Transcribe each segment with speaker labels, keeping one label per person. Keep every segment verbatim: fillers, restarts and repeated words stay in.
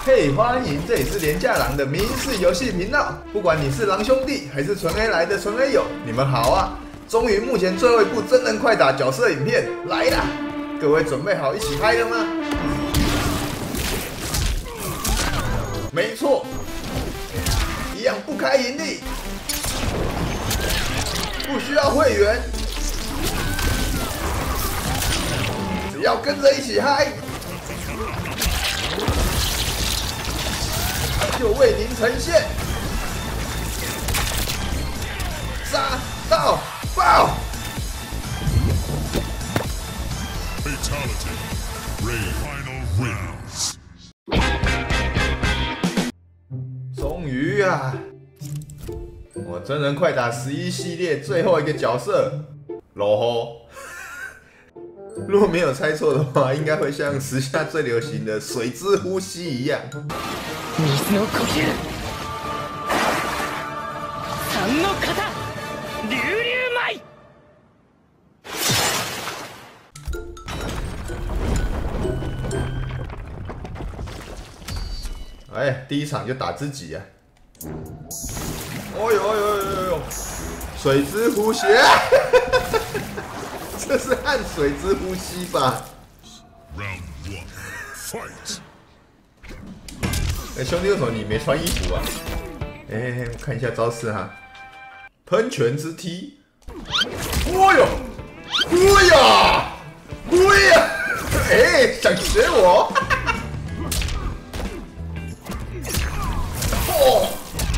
Speaker 1: 嘿，欢迎，这里是廉价狼的民事游戏频道。不管你是狼兄弟还是纯 A 来的纯 A 友，你们好啊！终于目前最后一部真人快打角色影片来啦！各位准备好一起嗨了吗？没错，一样不开盈利，不需要会员，只要跟着一起嗨，就为您呈现杀到爆！
Speaker 2: Fatality. Raid. Final rounds.
Speaker 1: 终于啊，我真人快打十一系列最后一个角色罗吼。如果没有猜错的话，应该会像时下最流行的水之呼吸一样。
Speaker 3: 水の呼吸。三の型。流流舞。
Speaker 1: 哎，第一场就打自己啊！哦呦呦呦呦呦！水之呼吸，这是汗水之呼吸吧
Speaker 2: Round one. Fight.
Speaker 1: 哎，兄弟，为什么你没穿衣服啊？哎，我看一下招式哈，喷泉之踢。哦呦，哦呀，哦呀！哎，想学我？哦，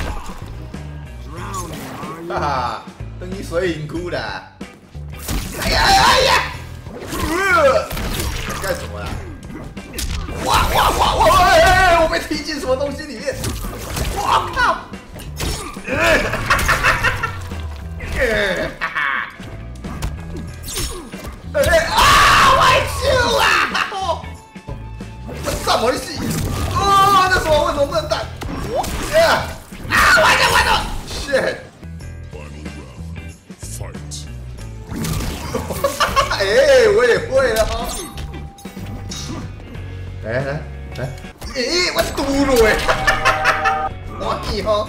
Speaker 1: 哈哈，等于水影窟啦！哎呀哎呀！呃，干什么啦？哇哇哇哇！哎哎，我被踢进什么东西里面？我靠！呃，哈哈哈哈！呃，哈哈！哎啊！外球啊！哦，这什么戏？哦，那什么？为什么不能打？ 啊！完了完了 ！shit！
Speaker 2: Final round. Fight.
Speaker 1: 哎，我也会了哈！来来来！咦，我嘟了哎！我你哈！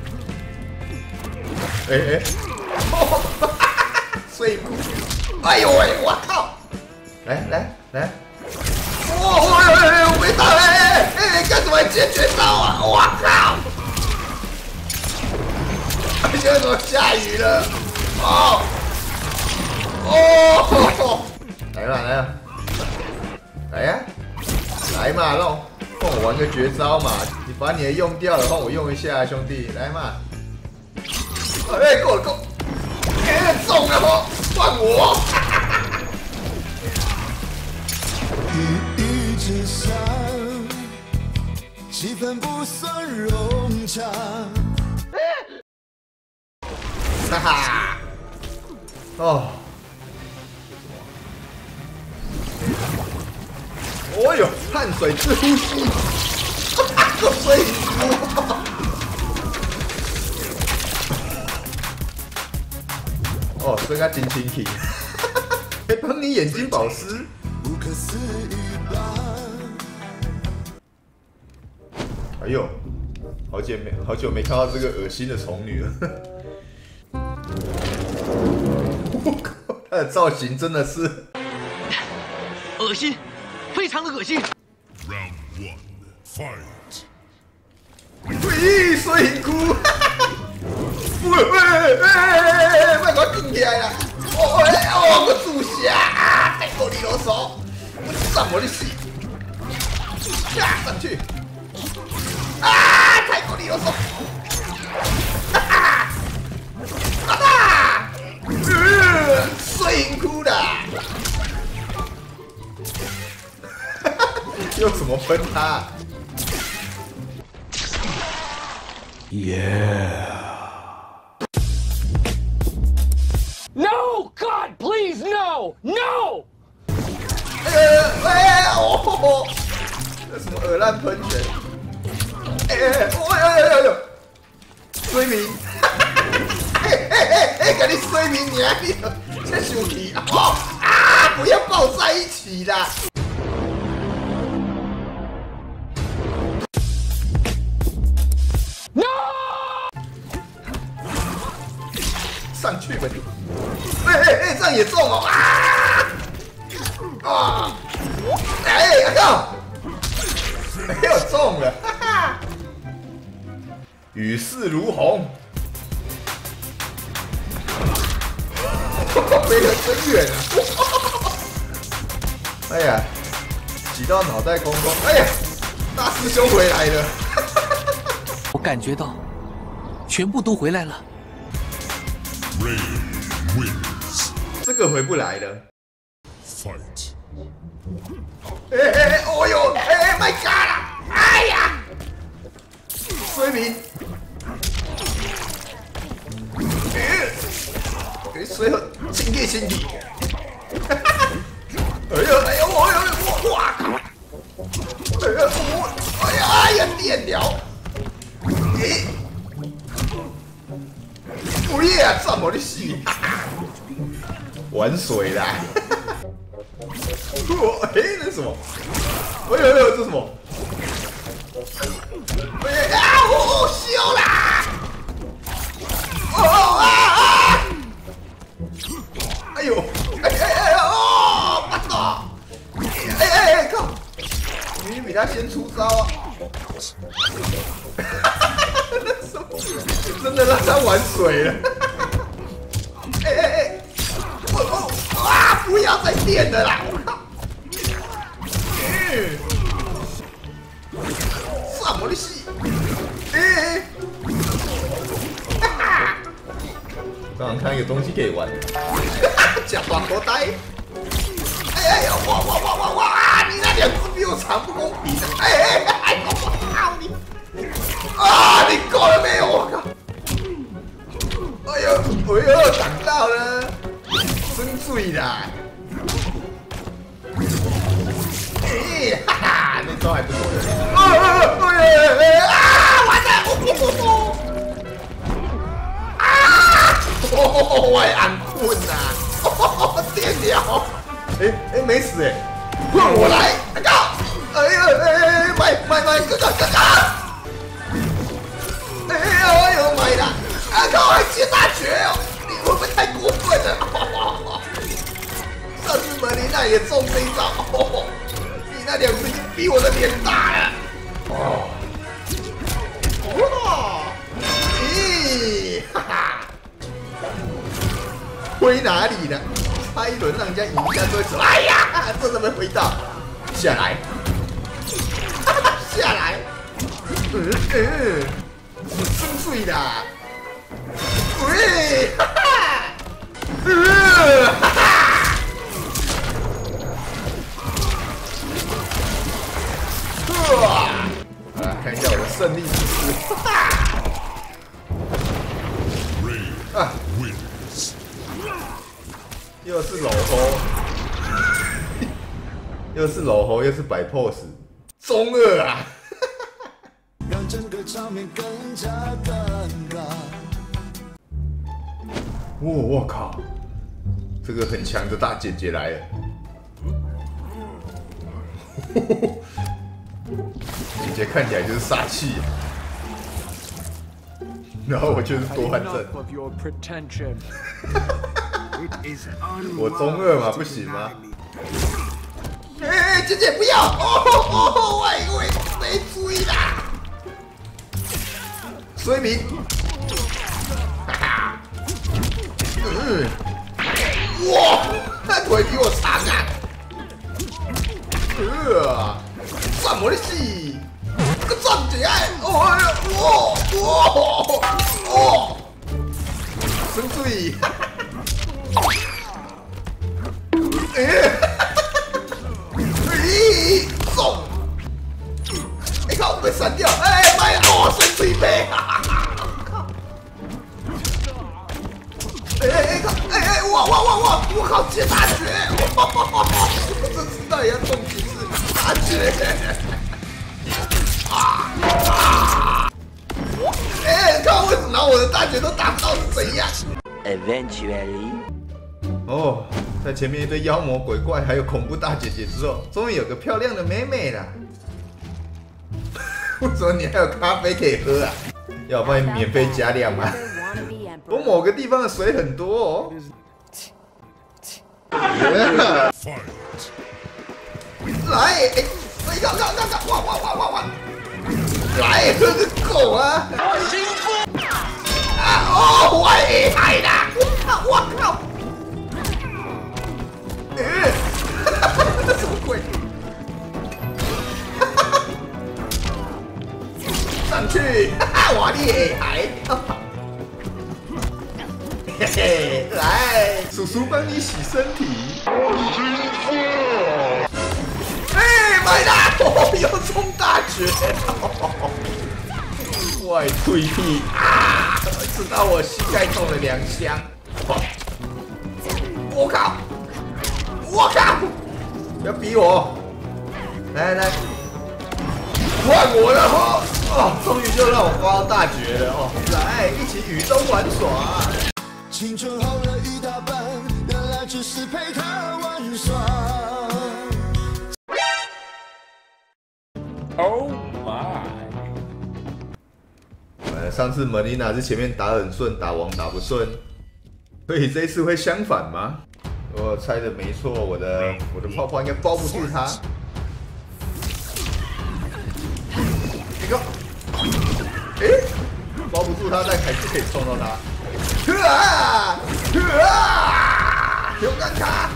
Speaker 1: 哎哎！哦，水库！哎呦喂！我靠！来来来！哦哎哎！我没打哎哎！干什么接绝招啊！我靠！ 现在怎么下雨了？哦哦！来吧来吧，来呀、啊，来嘛，让换我玩个绝招嘛！你把你的用掉了，换我用一下、啊，兄弟，来嘛！哎，够了够！哎，中了哦，换我！
Speaker 4: 雨一直下，气氛不算融洽。
Speaker 1: 哈哈！哦，哦呦，汗水之呼吸，够水哭！哦，这个真清气，还帮你眼睛保湿。
Speaker 4: 不可思议吧？
Speaker 1: 哎呦，好久没好久没看到这个恶心的宠女了。我靠，她的造型真的是
Speaker 3: 恶心，非常的恶心。
Speaker 2: Round one. Fight.
Speaker 1: 喂，水库！喂喂喂喂，快给我顶起来啦！哦哎哦，我注下啊！太够力啰嗦，我上我的戏，下上去！啊，太够力啰嗦！哈哈！啊哈！呃，水库的！哈哈，用什么分他？
Speaker 4: Yeah.
Speaker 3: No, God, please, no, no!
Speaker 1: 哎哎哦！这什么鹅烂喷泉？哎哎哦哎哎哎呦！水明，哎哎哎哎，给你水明你啊！你这兄弟哦啊！不要抱在一起啦！ 也中哦！啊！啊！哎，我靠！没有中了，哈哈！雨势如虹，飞得真远啊！哎呀，挤到脑袋空空！哎呀，大师兄回来了！
Speaker 3: 我感觉到，全部都回来了。
Speaker 2: Ray wins.
Speaker 1: 这个回不来了。
Speaker 2: Fight.
Speaker 1: 哎哎哎！哦呦！哎哎，My God 啦！哎呀！衰民，给水和清洁身体。哎呦哎呦！我呦！哇靠！哎呀我！哎呀哎呀！电疗！咦？不耶啊！这么的戏，玩水啦！我哎，那是什么？哎呦哎呦，这是什么？哎啊！我修啦！哦啊啊！哎呦！哎哎哎哦！巴达！哎哎哎靠！明明比他先出招啊！那什么？真的让他玩水了！哎哎哎！我哦啊！不要再电了啦！我靠！嗯，什么的戏？哎哎！哈哈！让人看有东西可以玩。假短头呆！哎哎呀！哇哇哇哇哇！啊！你那两只比我长，不公平的！哎哎哎！我操你！啊！你够了没有？我靠！哎呦！哎呦！挡到了！真醉啦！哎，哈哈，那招还不错的。啊啊啊！啊！完了！啊！哦，我安困呐！哦，电疗！哎哎，没死哎！换我来！我靠！哎呀哎哎，买买买，哥哥哥哥！哎呀，哎呦买的！啊靠，还接大绝哦！你会不会太过分了？上次门林娜也中这一招，哦，你那两只已经比我的脸大了。哦，哦，咦，哈哈，挥哪里呢？差一轮让人家赢下对手。哎呀，这怎么回到？下来，下来，嗯嗯，真碎的。喂，哈哈，呃，哈哈，啊，看一下我的胜利指数，哈哈，
Speaker 2: Ray
Speaker 1: 啊，
Speaker 2: wins.
Speaker 1: 又是老猴，又是老猴，又是摆 pose， 中二啊！
Speaker 4: 让整个场面更加尴尬。
Speaker 1: 哇、哦，我靠，这个很强的大姐姐来了！姐姐看起来就是煞气、啊，然后我就是多汗症。我中二嘛，不行吗？哎、欸，姐姐不要！哦哦，我以为没注意啦。衰民，哈哈，嗯，哇，那腿比我长啊！呃，什么的戏？这个站起来！哦哦哦哦！深水，哈哈。哎，咦，中！哎靠，被闪掉！哎妈呀！哦，水水杯！哈哈！靠！哎哎哎靠！哎哎哇哇哇哇！我靠，接大绝！我这次到底要中几次大绝？啊啊！哎，看为什么我的大绝都打不到是怎样
Speaker 5: ？Eventually。
Speaker 1: 哦。在前面一堆妖魔鬼怪，还有恐怖大姐姐之后，终于有个漂亮的妹妹啦！为什么你还有咖啡可以喝啊？要我帮你免费加量吗？我某个地方的水很多哦。
Speaker 2: Fight.
Speaker 1: 来，哎，哎，看看看看，哇哇哇哇哇！来，这个狗啊！我辛苦啊！哦，我厉害啦！我靠！嗯，这什么鬼？上去！我厉害！嘿嘿，来，叔叔帮你洗身体。哎，买啦！哦，又中大绝！外退屁啊！直到我膝盖中了两枪。我靠！我靠！不要逼我！来来，换我了哈！哦，终于就让我发大绝了哦！来，一起雨中玩耍。
Speaker 4: 青春耗了一大半，原来只是陪他玩耍。
Speaker 3: Oh my！
Speaker 1: 呃，上次门琳娜是前面打很顺，打王打不顺，所以这一次会相反吗？我猜的没错，我的我的泡泡应该包不住他。你个，哎，包不住他，但还是可以撞到他。啊！啊！有干卡！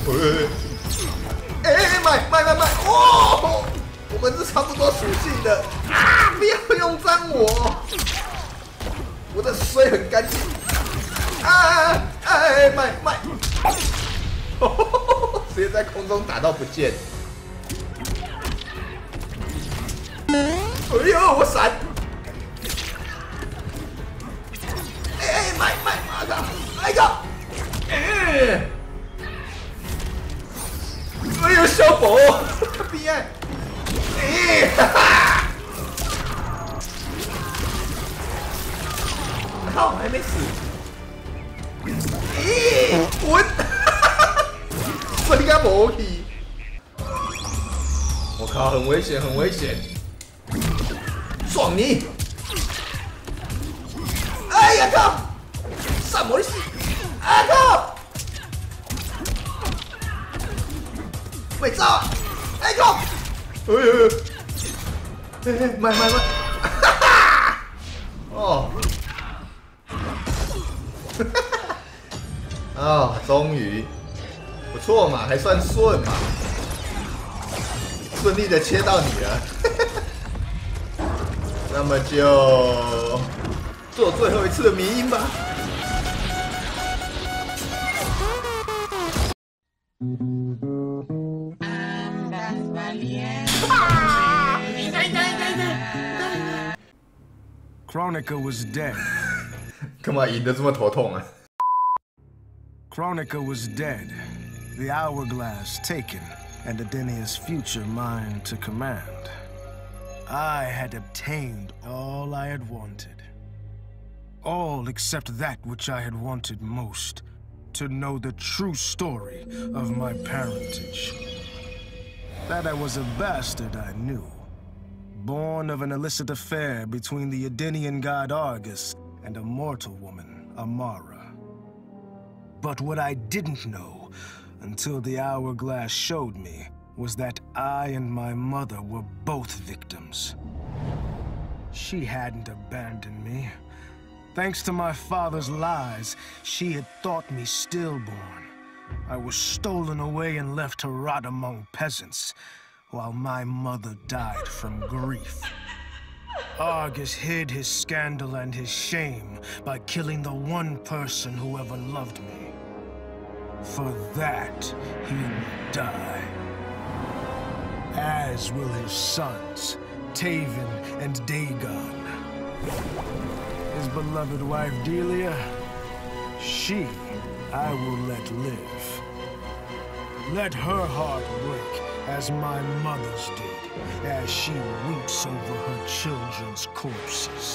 Speaker 1: 哎，买买买买！哦，我们是差不多属性的啊！不要用脏我，我的水很干净。啊！哎，买买！直接在空中打到不见。哎呦，我闪！哎，买买买个，买个！哎，哎呦，小宝，厉害！哎，哈哈！好，还没死。咦，滚！这个无去！我靠，很危险，很危险！撞你！哎呀靠！什么戏？啊靠！没招啊！哎靠！哎呦！哎哎，慢慢慢！哈哈！哦！哈哈！哦，终于，不错嘛，还算顺嘛，顺利的切到你了。那么就做最后一次的迷因吧。
Speaker 6: Kronika was dead.
Speaker 1: 干嘛赢得这么头痛啊？
Speaker 6: Kronika was dead, the hourglass taken, and Adenia's future mine to command. I had obtained all I had wanted. All except that which I had wanted most, to know the true story of my parentage. That I was a bastard I knew, born of an illicit affair between the Adenian god Argus and a mortal woman, Amara. But what I didn't know, until the hourglass showed me, was that I and my mother were both victims. She hadn't abandoned me. Thanks to my father's lies, she had thought me stillborn. I was stolen away and left to rot among peasants, while my mother died from grief. Argus hid his scandal and his shame by killing the one person who ever loved me. For that, he will die. As will his sons, Taven and Dagon. His beloved wife Delia, she I will let live. Let her heart break as my mother's did, as she weeps over her children's corpses.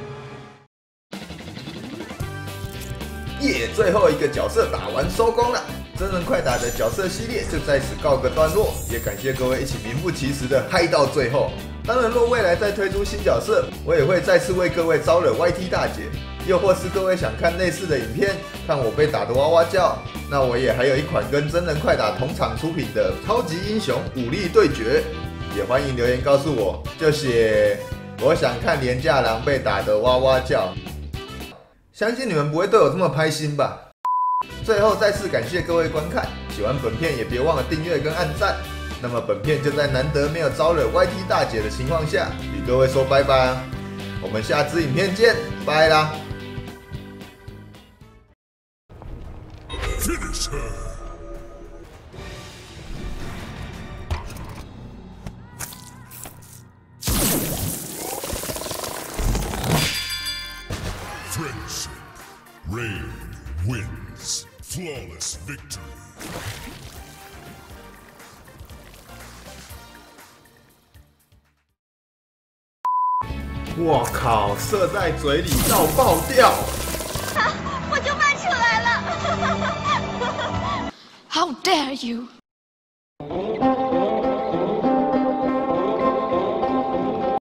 Speaker 1: 耶，最后一个角色打完收工了。真人快打的角色系列就在此告个段落，也感谢各位一起名副其实的嗨到最后。 当然，若未来再推出新角色，我也会再次为各位招惹 Y T 大姐。又或是各位想看类似的影片，看我被打得哇哇叫，那我也还有一款跟真人快打同场出品的超级英雄武力对决，也欢迎留言告诉我，就写我想看廉价狼被打得哇哇叫。相信你们不会对我这么拍心吧？最后再次感谢各位观看，喜欢本片也别忘了订阅跟按赞。那么本片就在难得没有招惹 Y T 大姐的情况下，与各位说拜拜，我们下支影片见，拜啦。
Speaker 2: Finish her! Friendship. Rain wins. Flawless victory.
Speaker 1: 我靠，射在嘴里要爆掉！
Speaker 7: 我就卖出来了！How dare you!